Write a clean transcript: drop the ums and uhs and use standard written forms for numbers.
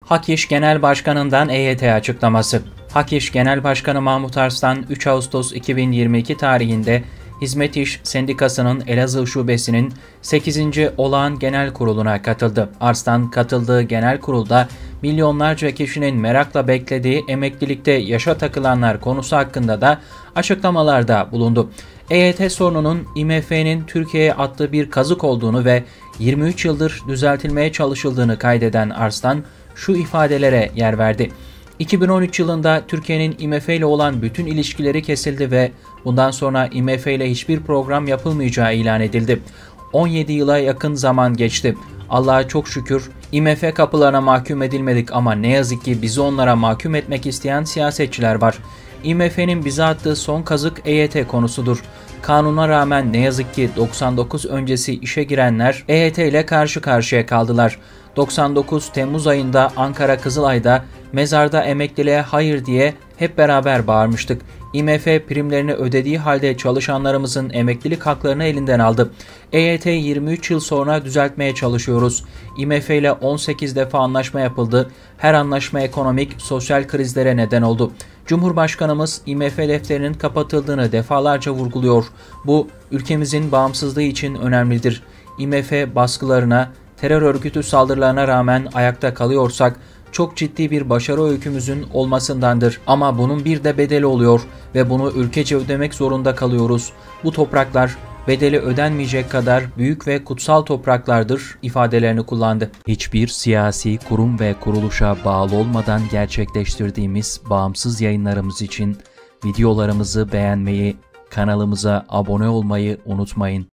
Hak İş Genel Başkanı'ndan EYT açıklaması. Hak İş Genel Başkanı Mahmut Arslan 3 Ağustos 2022 tarihinde Hizmet İş Sendikası'nın Elazığ Şubesi'nin 8. Olağan Genel Kurulu'na katıldı. Arslan katıldığı genel kurulda milyonlarca kişinin merakla beklediği emeklilikte yaşa takılanlar konusu hakkında da açıklamalarda bulundu. EYT sorununun IMF'nin Türkiye'ye attığı bir kazık olduğunu ve 23 yıldır düzeltilmeye çalışıldığını kaydeden Arslan şu ifadelere yer verdi. 2013 yılında Türkiye'nin IMF ile olan bütün ilişkileri kesildi ve bundan sonra IMF ile hiçbir program yapılmayacağı ilan edildi. 17 yıla yakın zaman geçti. Allah'a çok şükür IMF kapılarına mahkum edilmedik ama ne yazık ki bizi onlara mahkum etmek isteyen siyasetçiler var. IMF'nin bize attığı son kazık EYT konusudur. Kanuna rağmen ne yazık ki 99 öncesi işe girenler EYT ile karşı karşıya kaldılar. 99 Temmuz ayında Ankara Kızılay'da mezarda emekliliğe hayır diye hep beraber bağırmıştık. IMF primlerini ödediği halde çalışanlarımızın emeklilik haklarını elinden aldı. EYT 23 yıl sonra düzeltmeye çalışıyoruz. IMF ile 18 defa anlaşma yapıldı. Her anlaşma ekonomik, sosyal krizlere neden oldu. Cumhurbaşkanımız IMF defterinin kapatıldığını defalarca vurguluyor. Bu ülkemizin bağımsızlığı için önemlidir. IMF baskılarına, terör örgütü saldırılarına rağmen ayakta kalıyorsak çok ciddi bir başarı öykümüzün olmasındandır. Ama bunun bir de bedeli oluyor ve bunu ülkece ödemek zorunda kalıyoruz. Bu topraklar bedeli ödenmeyecek kadar büyük ve kutsal topraklardır ifadelerini kullandı. Hiçbir siyasi kurum ve kuruluşa bağlı olmadan gerçekleştirdiğimiz bağımsız yayınlarımız için videolarımızı beğenmeyi, kanalımıza abone olmayı unutmayın.